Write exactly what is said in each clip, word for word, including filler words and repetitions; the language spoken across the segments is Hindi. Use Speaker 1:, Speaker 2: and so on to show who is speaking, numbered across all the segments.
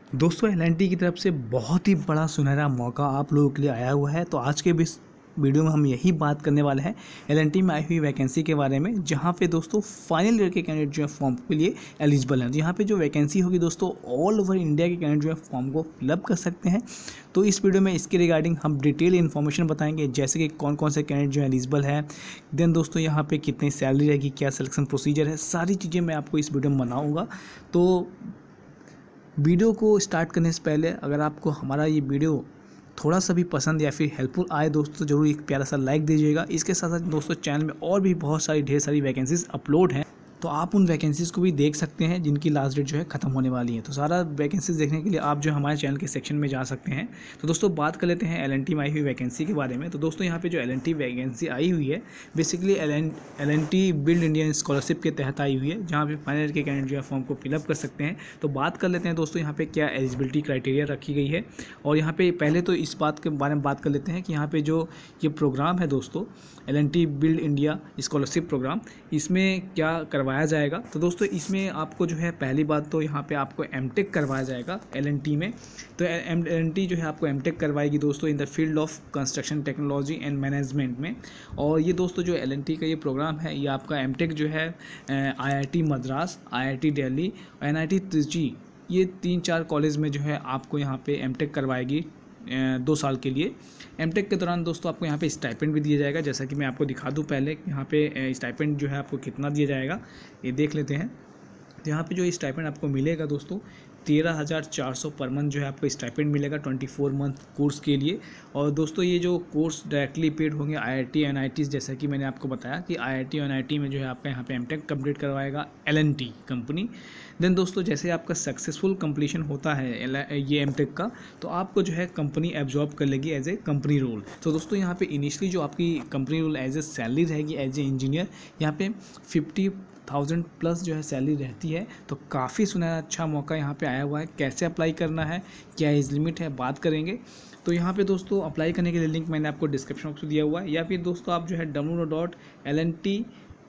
Speaker 1: दोस्तों एल एन टी की तरफ से बहुत ही बड़ा सुनहरा मौका आप लोगों के लिए आया हुआ है। तो आज के इस वीडियो में हम यही बात करने वाले हैं एल एन टी में आई हुई वैकेंसी के बारे में, जहां पे दोस्तों फाइनल ईयर के कैंडिडेट जो है फॉर्म के लिए एलिजिबल हैं। यहाँ पे जो वैकेंसी होगी दोस्तों ऑल ओवर इंडिया के कैंडिडेट जो है फॉर्म को फिलअप कर सकते हैं। तो इस वीडियो में इसके रिगार्डिंग हम डिटेल इन्फॉर्मेशन बताएंगे, जैसे कि कौन कौन से कैंडिडेट जो है एलिजिबल है, देन दोस्तों यहाँ पे कितनी सैलरी रहेगी, क्या सिलेक्शन प्रोसीजर है, सारी चीज़ें मैं आपको इस वीडियो में बनाऊँगा। तो वीडियो को स्टार्ट करने से पहले अगर आपको हमारा ये वीडियो थोड़ा सा भी पसंद या फिर हेल्पफुल आए दोस्तों, ज़रूर एक प्यारा सा लाइक दीजिएगा। इसके साथ साथ दोस्तों चैनल में और भी बहुत सारी ढेर सारी वैकेंसीज अपलोड हैं, तो आप उन वैकेंसीज़ को भी देख सकते हैं जिनकी लास्ट डेट जो है ख़त्म होने वाली है। तो सारा वैकेंसीज देखने के लिए आप जो हमारे चैनल के सेक्शन में जा सकते हैं। तो दोस्तों बात कर लेते हैं एल एन टी में आई हुई वैकेंसी के बारे में। तो दोस्तों यहाँ पे जो एल एन टी वैकेंसी आई हुई है basically L N T build Indian scholarship के तहत आई हुई है, जहाँ पे फाइनल ईयर के कैंडिडेट जो है फॉर्म को फिलअप कर सकते हैं। तो बात कर लेते हैं दोस्तों यहाँ पे क्या एलिजिबिलिटी क्राइटेरिया रखी गई है। और यहाँ पे पहले तो इस बात के बारे में बात कर लेते हैं कि यहाँ पे जो ये प्रोग्राम है दोस्तों L N T build India scholarship programme, इसमें क्या करवाया जाएगा। तो दोस्तों इसमें आपको जो है पहली बात तो यहाँ पे आपको एम टेक करवाया जाएगा एल एन टी में। तो एल एन टी जो है आपको एम टेक करवाएगी दोस्तों in the field of construction technology and management में। और ये दोस्तों जो एल एन टी का ये प्रोग्राम है, ये आपका एम टेक जो है I I T Madras, I I T Delhi, N I T Trichy, ये तीन चार कॉलेज में जो है आपको यहाँ पे एम टेक करवाएगी दो साल के लिए। एम टेक के दौरान दोस्तों आपको यहाँ पे स्टाइपेंड भी दिया जाएगा, जैसा कि मैं आपको दिखा दूँ पहले यहाँ पे स्टाइपेंड जो है आपको कितना दिया जाएगा ये देख लेते हैं। तो यहाँ पे जो स्टाइपेंड आपको मिलेगा दोस्तों तेरह हज़ार चार सौ पर मंथ जो है आपको स्टाइपेंड मिलेगा चौबीस मंथ कोर्स के लिए। और दोस्तों ये जो कोर्स डायरेक्टली पेड होंगे I I T N I T, जैसा कि मैंने आपको बताया कि I I T N I T में जो है आपका यहाँ पे एम टेक कम्प्लीट करवाएगा L N T company. Then दोस्तों जैसे आपका सक्सेसफुल कंप्लीशन होता है ये एम टेक का, तो आपको जो है कंपनी एब्जॉर्ब कर लेगी एज ए कंपनी रोल। तो दोस्तों यहाँ पे इनिशियली जो आपकी company role as a salary रहेगी एज ए इंजीनियर, यहाँ पे फिफ्टी थाउजेंड प्लस जो है सैलरी रहती है। तो काफ़ी सुनहरा अच्छा मौका यहाँ पे आया हुआ है। कैसे अप्लाई करना है, क्या एज लिमिट है, बात करेंगे। तो यहाँ पे दोस्तों अप्लाई करने के लिए लिंक मैंने आपको डिस्क्रिप्शन बॉक्स में दिया हुआ है, या फिर दोस्तों आप जो है W dot L N T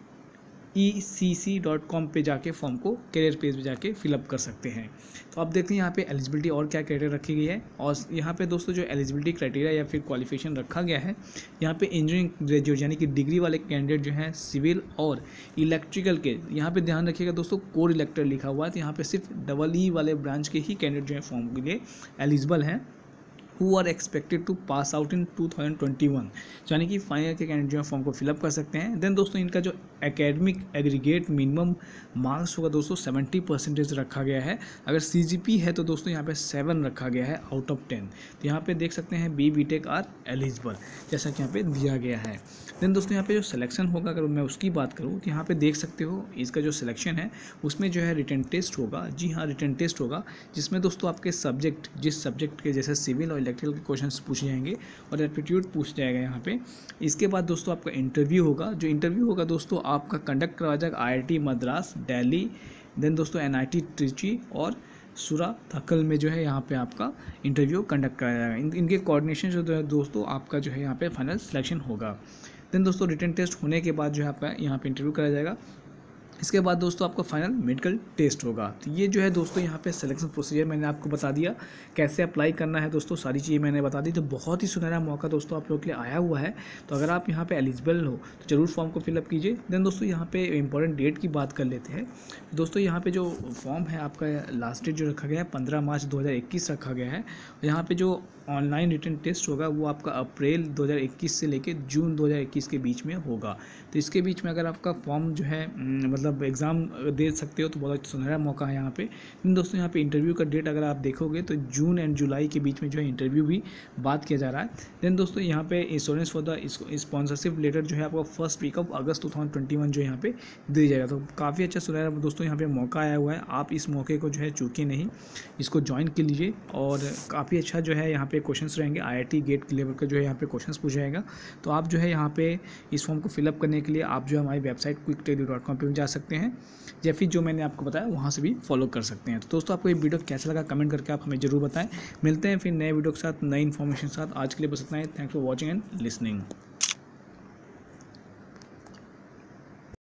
Speaker 1: E C C dot com पे जाके फॉर्म को करियर पेज पे जाके फिलअप कर सकते हैं। तो आप देखते हैं यहाँ पे एलिजिबिलिटी और क्या क्राइटेरिया रखी गई है। और यहाँ पे दोस्तों जो एलिजिबिलिटी क्राइटेरिया या फिर क्वालिफिकेशन रखा गया है, यहाँ पे इंजीनियरिंग ग्रेजुएट यानी कि डिग्री वाले कैंडिडेट जो हैं सिविल और इलेक्ट्रिकल के, यहाँ पे ध्यान रखिएगा दोस्तों कोर इलेक्टर लिखा हुआ है, तो यहाँ पे सिर्फ डबल ई वाले ब्रांच के ही कैंडिडेट जो है फॉर्म के लिए एलिजिबल हैं, who are expected to pass out in two thousand twenty one, यानी कि फाइनल ईयर के कैंडिडेट जो है फॉर्म को फिलअप कर सकते हैं। देन दोस्तों इनका जो एकेडमिक एग्रीगेट मिनिमम मार्क्स होगा दोस्तों सेवेंटी परसेंटेज रखा गया है। अगर सी जी पी है तो दोस्तों यहाँ पे सेवन रखा गया है आउट ऑफ टेन। तो यहाँ पे देख सकते हैं B B tech are eligible, जैसा कि यहाँ पे दिया गया है। देन दोस्तों यहाँ पे जो सिलेक्शन होगा, अगर मैं उसकी बात करूँ तो यहाँ पे देख सकते हो इसका जो सिलेक्शन है उसमें जो है रिटन टेस्ट होगा। जी हाँ, रिटन टेस्ट होगा, जिसमें दोस्तों आपके सब्जेक्ट जिस सब्जेक्ट के जैसे सिविल और इलेक्ट्रिकल के क्वेश्चंस पूछे जाएंगे और एप्टीट्यूड पूछ जाएगा यहाँ पे। इसके बाद दोस्तों आपका इंटरव्यू होगा। जो इंटरव्यू होगा दोस्तों आपका कंडक्ट करवाया जाएगा I I T Madras, Delhi, then दोस्तों एन आई टी त्रिची और सुरा थकल में जो है यहाँ पे आपका इंटरव्यू कंडक्ट कराया जाएगा। इन, इनके कोऑर्डिनेशन जो है दोस्तों आपका जो है यहाँ पे फाइनल सिलेक्शन होगा। देन दोस्तों रिटन टेस्ट होने के बाद जो है आपका यहाँ पे इंटरव्यू कराया जाएगा। इसके बाद दोस्तों आपका फाइनल मेडिकल टेस्ट होगा। तो ये जो है दोस्तों यहाँ पे सिलेक्शन प्रोसीजर मैंने आपको बता दिया, कैसे अप्लाई करना है दोस्तों सारी चीज़ें मैंने बता दी। तो बहुत ही सुनहरा मौका दोस्तों आप लोगों के लिए आया हुआ है। तो अगर आप यहाँ पे एलिजिबल हो तो ज़रूर फॉर्म को फिलअप कीजिए। देन दोस्तों यहाँ पे इंपॉर्टेंट डेट की बात कर लेते हैं। दोस्तों यहाँ पे जो फॉर्म है आपका लास्ट डेट जो रखा गया है पंद्रह मार्च दो हज़ार इक्कीस रखा गया है। यहाँ पे जो ऑनलाइन रिटन टेस्ट होगा वो आपका अप्रैल दो हज़ार इक्कीस से लेकर जून दो हज़ार इक्कीस के बीच में होगा। तो इसके बीच में अगर आपका फॉर्म जो है मतलब एग्ज़ाम दे सकते हो तो बहुत सुनहरा मौका है यहाँ पे। दोस्तों यहाँ पे इंटरव्यू का डेट अगर आप देखोगे तो जून एंड जुलाई के बीच में जो है इंटरव्यू भी बात किया जा रहा है। देन दोस्तों यहाँ पे insurance for the sponsorship letter जो है आपको first week of August two thousand twenty one जो यहाँ पे दिया जाएगा। तो काफ़ी अच्छा सुनहरा दोस्तों यहाँ पे मौका आया हुआ है। आप इस मौके को जो है चूके नहीं, इसको ज्वाइन कर लीजिए। और काफ़ी अच्छा जो है यहाँ पे क्वेश्चंस रहेंगे, I I T GATE level का जो है यहाँ पे क्वेश्चंस पूछा जाएगा। तो आप जो है यहाँ पे इस फॉर्म को फिलअप करने के लिए आप जो है हमारी website quick tele dot com पर जा सकते हैं, या फिर जो मैंने आपको बताया वहाँ से भी फॉलो कर सकते हैं। तो दोस्तों आपको ये वीडियो कैसा लगा कमेंट करके आप हमें ज़रूर बताएं। मिलते हैं फिर नए वीडियो के साथ, नई इन्फॉर्मेशन के साथ। आज के लिए बस इतना ही। Thanks for watching and listening.